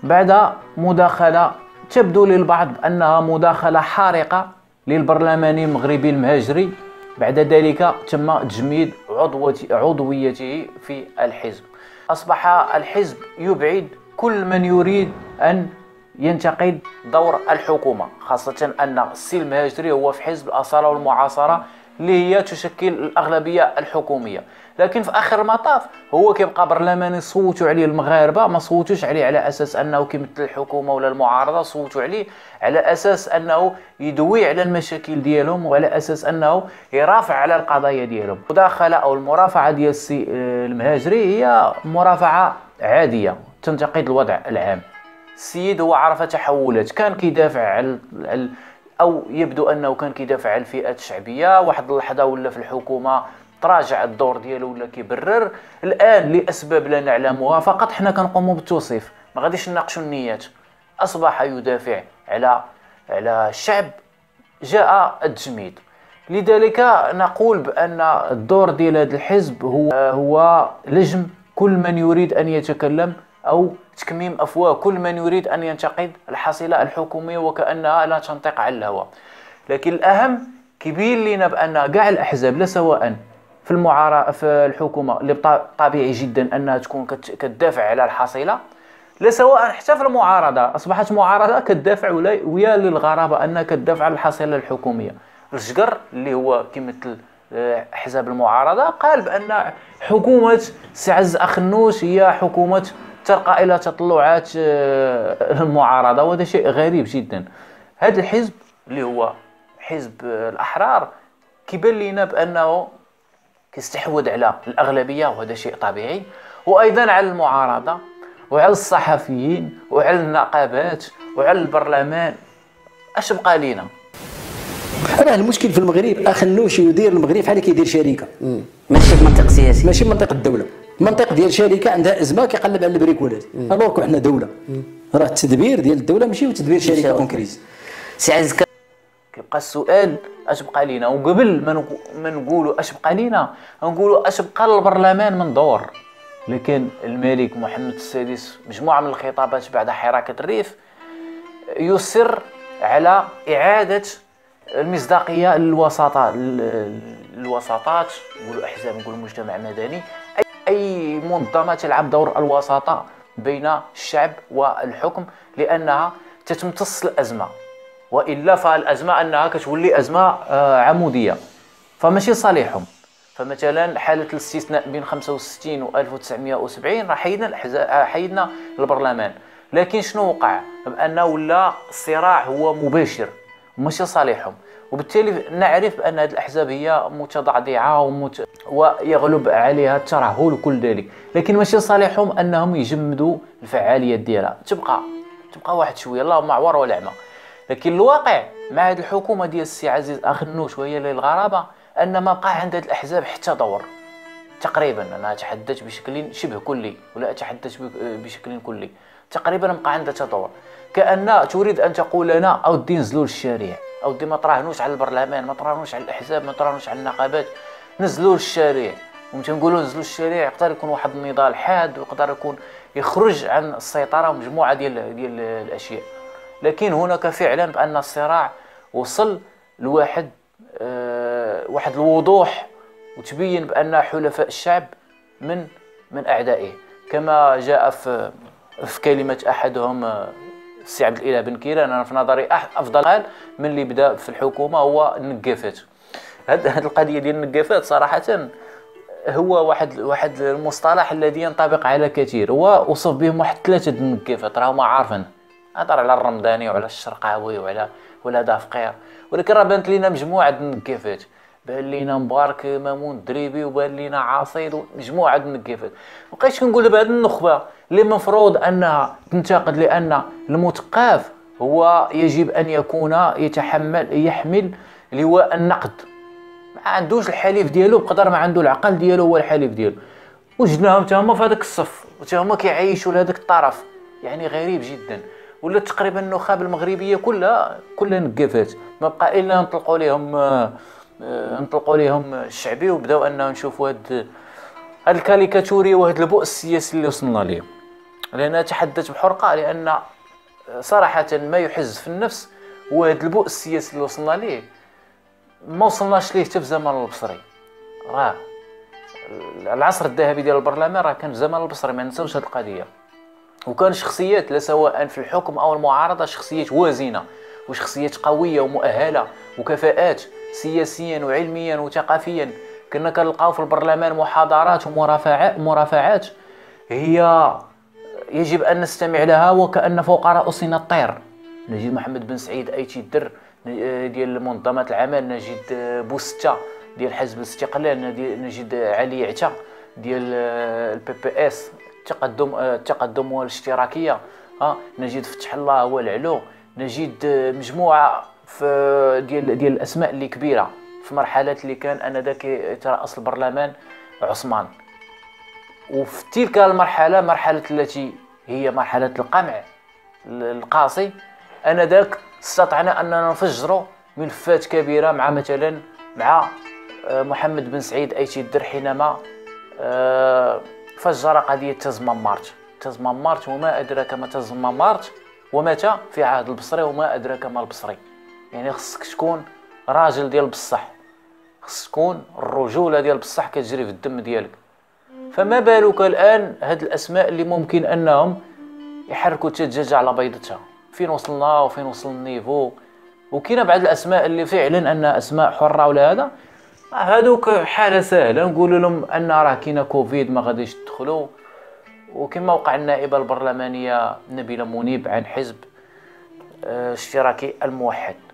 بعد مداخلة تبدو للبعض أنها مداخلة حارقة للبرلماني المغربي المهاجري، بعد ذلك تم تجميد عضويته في الحزب. أصبح الحزب يبعد كل من يريد أن ينتقد دور الحكومة، خاصة أن السي المهاجري هو في حزب الأصالة والمعاصرة اللي هي تشكل الأغلبية الحكومية، لكن في آخر المطاف هو كيبقى برلماني صوتوا عليه المغاربة، ما صوتوش عليه على أساس أنه كيمثل الحكومة ولا المعارضة، صوتوا عليه على أساس أنه يدوي على المشاكل ديالهم وعلى أساس أنه يرافع على القضايا ديالهم. المداخلة أو المرافعة ديال السي المهاجري هي مرافعة عادية تنتقد الوضع العام. السيد هو عرف تحولات، كان كيدافع على أو يبدو أنه كان كيدافع على الفئات الشعبية، واحد اللحظة ولا في الحكومة تراجع الدور ديالو ولا كيبرر، الآن لأسباب لا نعلمها فقط حنا كنقوموا بالتوصيف، ما غاديش نناقشوا النيات. أصبح يدافع على الشعب، جاء التجميد. لذلك نقول بأن الدور ديال هذا الحزب هو لجم كل من يريد أن يتكلم أو تكميم أفواه كل من يريد أن ينتقد الحصيلة الحكومية وكأنها لا تنطق على الهواء. لكن الأهم كيبين لنا بأن كاع الأحزاب، لا سواء في الحكومة اللي طبيعي جدا أنها تكون كتدافع على الحصيلة، لا سواء حتى في المعارضة، أصبحت معارضة كتدافع ويا للغرابة أنها كتدافع على الحصيلة الحكومية. الشقر اللي هو كيمثل أحزاب المعارضة قال بأن حكومة سي عز أخنوش هي حكومة ترقى إلى تطلعات المعارضة، وهذا شيء غريب جدا. هذا الحزب اللي هو حزب الأحرار كيبان لنا بأنه كيستحوذ على الأغلبية، وهذا شيء طبيعي، وأيضا على المعارضة وعلى الصحفيين وعلى النقابات وعلى البرلمان. اش بقى لينا؟ راه المشكل في المغرب أخنوش يدير المغرب بحال كيدير شركة، ماشي في منطق سياسي، ماشي منطق الدولة. منطق ديال شركة عندها أزمة كيقلب على البريكولات، الوغ حنا دولة، راه التدبير ديال الدولة ماشي هو تدبير شركة كونكريز. سي عز كيبقى السؤال اش بقى لينا، وقبل ما نقولوا اش بقى لينا نقولوا اش بقى للبرلمان من دور. لكن الملك محمد السادس مجموعة من الخطابات بعد حراك الريف يصر على إعادة المصداقية للوساطات، نقولوا أحزاب، نقولوا مجتمع مدني، أي منظمة تلعب دور الوساطة بين الشعب والحكم، لأنها تتمتص الأزمة، وإلا فالأزمة أنها كتولي أزمة عمودية فماشي صالحهم. فمثلا حالة الاستثناء بين 65 و 1970 راه حيدنا البرلمان، لكن شنو وقع؟ بأنه ولا الصراع هو مباشر وماشي صالحهم، وبالتالي نعرف بأن هذه الأحزاب هي متضعضعة ويغلب عليها الترهل وكل ذلك، لكن ماشي صالحهم أنهم يجمدوا الفعاليات ديالها، تبقى واحد شوية اللهم عور ولا عمى. لكن الواقع مع هذه الحكومة ديال السي عزيز أخنوش وهي للغرابة أن ما بقى عند هذه الأحزاب حتى دور تقريبا. أنا أتحدث بشكل شبه كلي ولا أتحدث بشكل كلي، تقريبا بقى عندها تدور، كأن تريد أن تقول لنا أودي نزلوا للشارع، أودي ما تراهنوش على البرلمان، ما تراهنوش على الأحزاب، ما تراهنوش على النقابات، نزلوا للشارع. ومتى نقولوا نزلوا للشارع يقدر يكون واحد النضال حاد، ويقدر يكون يخرج عن السيطرة مجموعة ديال الأشياء. لكن هناك فعلا بأن الصراع وصل لواحد واحد الوضوح، وتبين بأن حلفاء الشعب من أعدائه، كما جاء في كلمة أحدهم السي عبد الإله بن كيران. أنا في نظري أفضل قال من اللي بدأ في الحكومة هو النقافات. هذه القضية ديال النقافات صراحة هو واحد المصطلح الذي ينطبق على كثير، هو وصف بهم واحد 3 النقافات راهم عارفين، هضر على الرمضاني وعلى الشرقاوي ولا دافقير، ولكن راه بانت لينا مجموعة النقافات، بان لينا مبارك مامون الدريبي وبان لينا عاصيد ومجموعة النقافات. مابقيتش كنقول بهذه النخبة اللي مفروض انها تنتقد، لان المثقف هو يجب ان يكون يحمل لواء النقد، ما عندوش الحليف ديالو بقدر ما عنده العقل ديالو هو الحليف ديالو، وجدناهم حتى هما في هذاك الصف وحتى هما كيعيشوا لهذاك الطرف. يعني غريب جدا، ولا تقريبا النخب المغربيه كلها نقافات، ما بقى الا نطلقوا لهم الشعبي، وبداو اننا نشوفوا هاد الكاريكاتوري وهاد البؤس السياسي اللي وصلنا ليه. لأنها تحدث بحرقة، لأن صراحة ما يحز في النفس هو هذا البؤس السياسي اللي وصلنا ليه ما وصلناش ليه حتى في زمان البصري. راه العصر الذهبي ديال البرلمان راه كان في زمان البصري، ما ننساوش هذه القضية. وكان شخصيات لا سواء في الحكم أو المعارضة شخصيات وازنة وشخصيات قوية ومؤهلة وكفاءات سياسيا وعلميا وثقافيا. كنا كنلقاو في البرلمان محاضرات ومرافعات هي يجب أن نستمع لها وكأن فوق رؤوسنا الطير. نجد محمد بن سعيد أيتي الدر ديال منظمات العمل، نجد بوستة ديال حزب الاستقلال، نجد علي عتا ديال البي بي اس التقدم والاشتراكية، نجد فتح الله هو العلو، نجد مجموعة ديال الأسماء اللي كبيرة في مرحلة اللي كان أنذاك يترأس البرلمان عثمان. وفي تلك المرحلة مرحلة التي هي مرحلة القمع القاسي، أنذاك استطعنا أننا نفجروا ملفات كبيرة مع مثلا مع محمد بن سعيد أيتي الدر حينما فجر قضية تزمام مارت وما أدراك ما تزمام مارت، ومتى في عهد البصري وما أدراك ما البصري. يعني خصك تكون راجل ديال بصح، خصك تكون الرجولة ديال بصح كتجري في الدم ديالك. فما بالك الآن هاد الأسماء اللي ممكن أنهم يحركوا الدجاجة على بيضتها، فين وصلنا وفين وصل النيفو. وكاينه بعض الأسماء اللي فعلا أنها أسماء حرة ولا هذا، هادوك حالة سهلة نقول لهم أن راه كاينه كوفيد ما غاديش تدخلوا. وكما وقع النائبة البرلمانية نبيلة منيب عن حزب اشتراكي الموحد.